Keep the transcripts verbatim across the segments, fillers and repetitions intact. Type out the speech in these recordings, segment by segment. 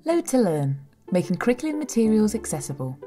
Load to Learn, making curriculum materials accessible.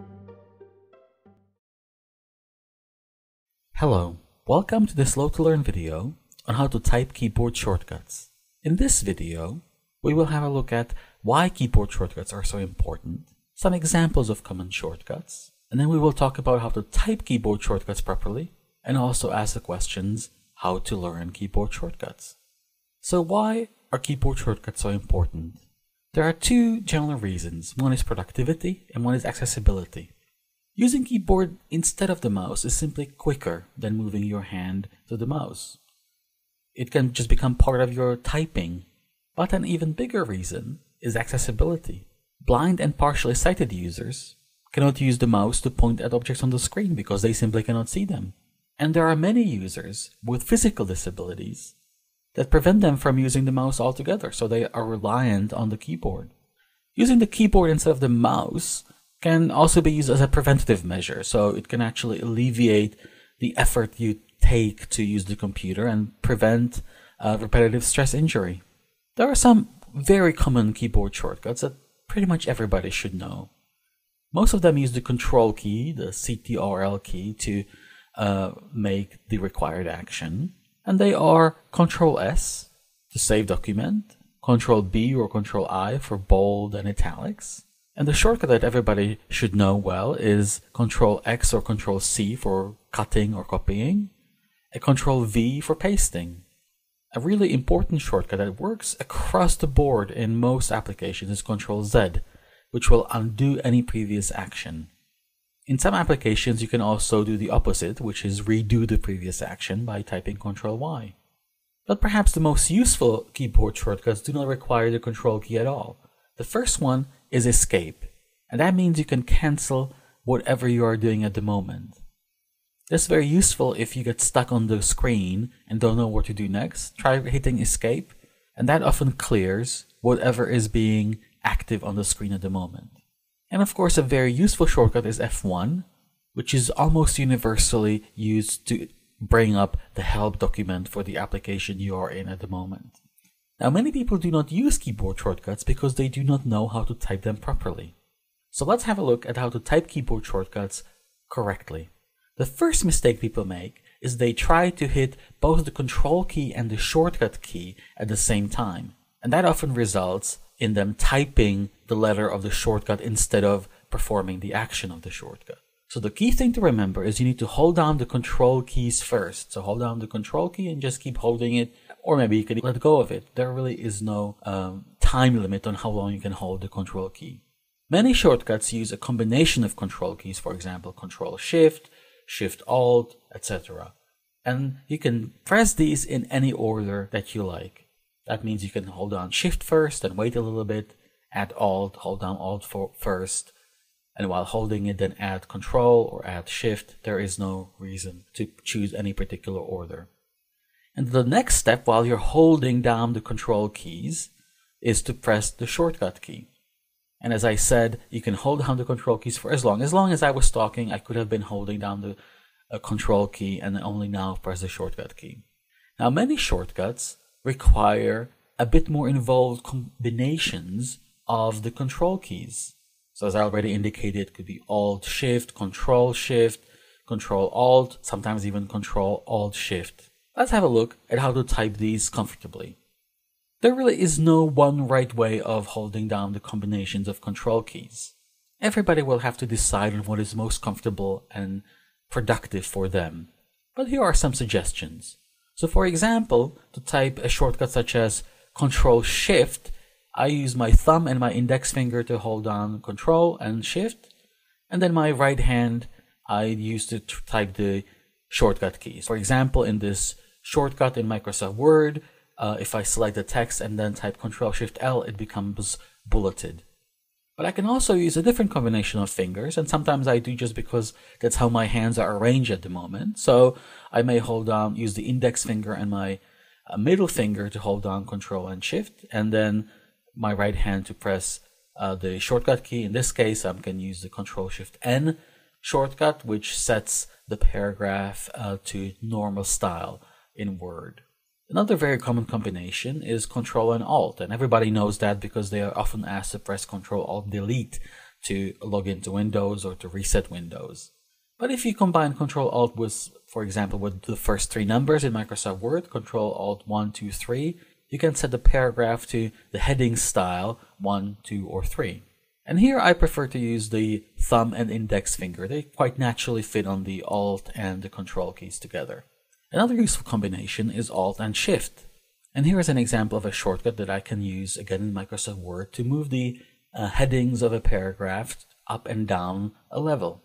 Hello, welcome to this Load to Learn video on how to type keyboard shortcuts. In this video, we will have a look at why keyboard shortcuts are so important, some examples of common shortcuts, and then we will talk about how to type keyboard shortcuts properly, and also ask the questions how to learn keyboard shortcuts. So why are keyboard shortcuts so important? There are two general reasons. One is productivity and one is accessibility. Using keyboard instead of the mouse is simply quicker than moving your hand to the mouse. It can just become part of your typing. But an even bigger reason is accessibility. Blind and partially sighted users cannot use the mouse to point at objects on the screen because they simply cannot see them. And there are many users with physical disabilities that prevent them from using the mouse altogether, so they are reliant on the keyboard. Using the keyboard instead of the mouse can also be used as a preventative measure, so it can actually alleviate the effort you take to use the computer and prevent uh, repetitive stress injury. There are some very common keyboard shortcuts that pretty much everybody should know. Most of them use the control key, the C T R L key, to uh, make the required action. And they are control S to save document, control B or control I for bold and italics. And the shortcut that everybody should know well is control X or control C for cutting or copying, and control V for pasting. A really important shortcut that works across the board in most applications is control Z, which will undo any previous action. In some applications, you can also do the opposite, which is redo the previous action by typing control Y. But perhaps the most useful keyboard shortcuts do not require the control key at all. The first one is escape, and that means you can cancel whatever you are doing at the moment. This is very useful if you get stuck on the screen and don't know what to do next. Try hitting escape, and that often clears whatever is being active on the screen at the moment. And of course, a very useful shortcut is F one, which is almost universally used to bring up the help document for the application you are in at the moment. Now, many people do not use keyboard shortcuts because they do not know how to type them properly. So let's have a look at how to type keyboard shortcuts correctly. The first mistake people make is they try to hit both the control key and the shortcut key at the same time. And that often results in them typing the letter of the shortcut instead of performing the action of the shortcut. So the key thing to remember is you need to hold down the control keys first. So hold down the control key and just keep holding it, or maybe you can let go of it. There really is no um, time limit on how long you can hold the control key. Many shortcuts use a combination of control keys, for example, control shift, shift alt, et cetera. And you can press these in any order that you like. That means you can hold down shift first and wait a little bit, add alt, hold down alt for first, and while holding it then add control or add shift. There is no reason to choose any particular order. And the next step while you're holding down the control keys is to press the shortcut key. And as I said, you can hold down the control keys for as long. As long as I was talking, I could have been holding down the uh, control key and only now press the shortcut key. Now, many shortcuts require a bit more involved combinations of the control keys. So as I already indicated, it could be Alt Shift, Control Shift, Control Alt, sometimes even Control Alt Shift. Let's have a look at how to type these comfortably. There really is no one right way of holding down the combinations of control keys. Everybody will have to decide on what is most comfortable and productive for them. But here are some suggestions. So for example, to type a shortcut such as Control Shift, I use my thumb and my index finger to hold down Control and Shift, and then my right hand I use to type the shortcut keys. For example, in this shortcut in Microsoft Word, uh, if I select the text and then type Control Shift L, it becomes bulleted. But I can also use a different combination of fingers, and sometimes I do just because that's how my hands are arranged at the moment. So I may hold down, use the index finger and my uh, middle finger to hold down Control and Shift, and then my right hand to press uh, the shortcut key. In this case, I can use the Control Shift N shortcut, which sets the paragraph uh, to normal style in Word. Another very common combination is Control and Alt, and everybody knows that because they are often asked to press Control Alt Delete to log into Windows or to reset Windows. But if you combine Control Alt with, for example, with the first three numbers in Microsoft Word, Control Alt one, two, three, you can set the paragraph to the heading style one, two, or three. And here I prefer to use the thumb and index finger. They quite naturally fit on the Alt and the Control keys together. Another useful combination is Alt and Shift. And here is an example of a shortcut that I can use again in Microsoft Word to move the uh, headings of a paragraph up and down a level.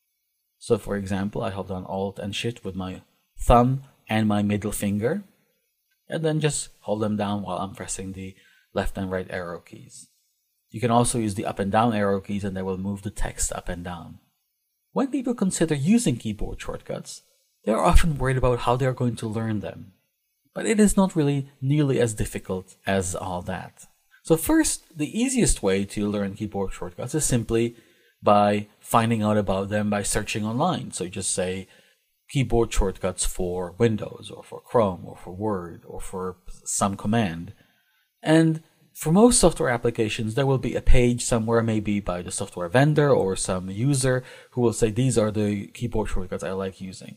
So for example, I hold down Alt and Shift with my thumb and my middle finger, and then just hold them down while I'm pressing the left and right arrow keys. You can also use the up and down arrow keys and they will move the text up and down. When people consider using keyboard shortcuts, they are often worried about how they are going to learn them. But it is not really nearly as difficult as all that. So first, the easiest way to learn keyboard shortcuts is simply by finding out about them by searching online. So you just say keyboard shortcuts for Windows or for Chrome or for Word or for some command. And for most software applications, there will be a page somewhere, maybe by the software vendor or some user, who will say these are the keyboard shortcuts I like using.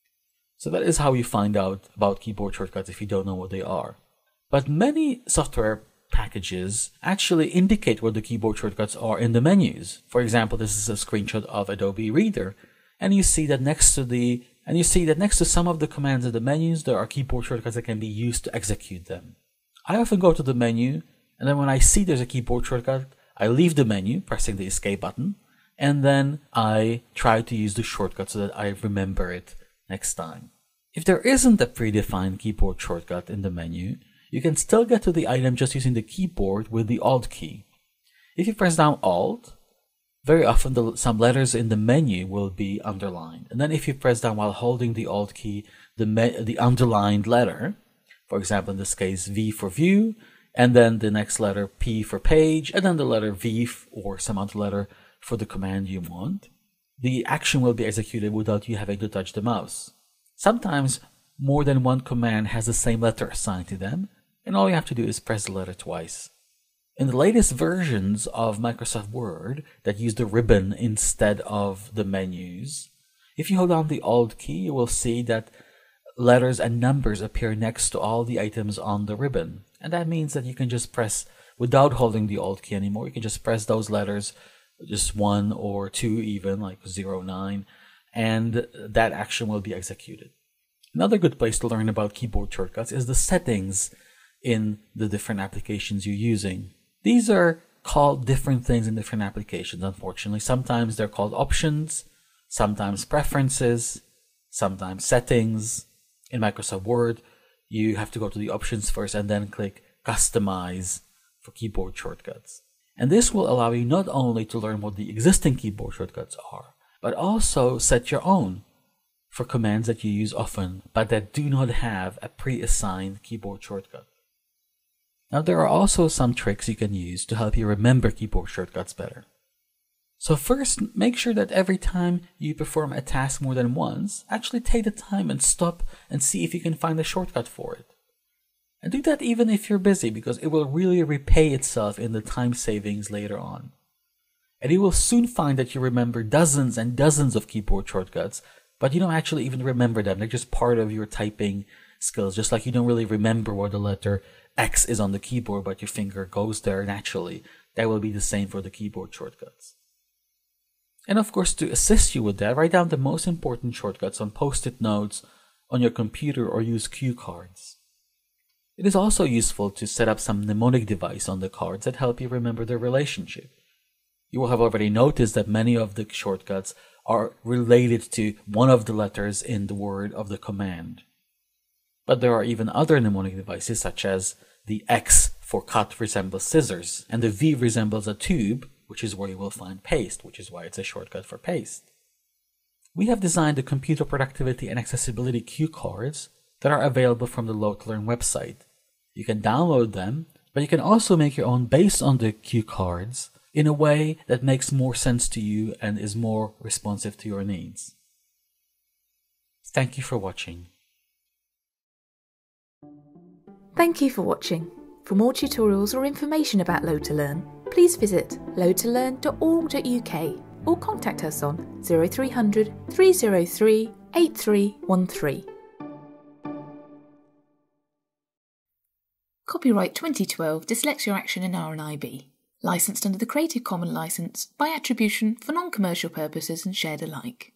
So that is how you find out about keyboard shortcuts if you don't know what they are. But many software packages actually indicate what the keyboard shortcuts are in the menus. For example, this is a screenshot of Adobe Reader, and you see that next to the and you see that next to some of the commands in the menus, there are keyboard shortcuts that can be used to execute them. I often go to the menu, and then when I see there's a keyboard shortcut, I leave the menu, pressing the escape button, and then I try to use the shortcut so that I remember it next time. If there isn't a predefined keyboard shortcut in the menu, you can still get to the item just using the keyboard with the Alt key. If you press down Alt, very often the, some letters in the menu will be underlined. And then if you press down while holding the Alt key, the, me the underlined letter, for example in this case V for view, and then the next letter P for page, and then the letter V or some other letter for the command you want, the action will be executed without you having to touch the mouse. Sometimes more than one command has the same letter assigned to them, and all you have to do is press the letter twice. In the latest versions of Microsoft Word that use the ribbon instead of the menus, if you hold down the Alt key, you will see that letters and numbers appear next to all the items on the ribbon. And that means that you can just press, without holding the Alt key anymore, you can just press those letters, just one or two even, like zero, nine, and that action will be executed. Another good place to learn about keyboard shortcuts is the settings in the different applications you're using. These are called different things in different applications, unfortunately. Sometimes they're called options, sometimes preferences, sometimes settings. In Microsoft Word, you have to go to the options first and then click Customize for keyboard shortcuts. And this will allow you not only to learn what the existing keyboard shortcuts are, but also set your own for commands that you use often, but that do not have a pre-assigned keyboard shortcut. Now, there are also some tricks you can use to help you remember keyboard shortcuts better. So first, make sure that every time you perform a task more than once, actually take the time and stop and see if you can find a shortcut for it. And do that even if you're busy, because it will really repay itself in the time savings later on. And you will soon find that you remember dozens and dozens of keyboard shortcuts, but you don't actually even remember them. They're just part of your typing skills, just like you don't really remember where the letter X is on the keyboard, but your finger goes there naturally. That will be the same for the keyboard shortcuts. And of course, to assist you with that, write down the most important shortcuts on post-it notes on your computer or use cue cards. It is also useful to set up some mnemonic device on the cards that help you remember their relationship. You will have already noticed that many of the shortcuts are related to one of the letters in the word of the command. But there are even other mnemonic devices, such as the X for cut resembles scissors, and the V resembles a tube, which is where you will find paste, which is why it's a shortcut for paste. We have designed the computer productivity and accessibility cue cards that are available from the L two L Learn website. You can download them, but you can also make your own based on the cue cards in a way that makes more sense to you and is more responsive to your needs. Thank you for watching. Thank you for watching. For more tutorials or information about Load to Learn, please visit load to learn dot org dot U K or contact us on zero three hundred, three zero three, eight three one three. Copyright twenty twelve Dyslexia Action in R and I B. Licensed under the Creative Commons license by attribution for non-commercial purposes and shared alike.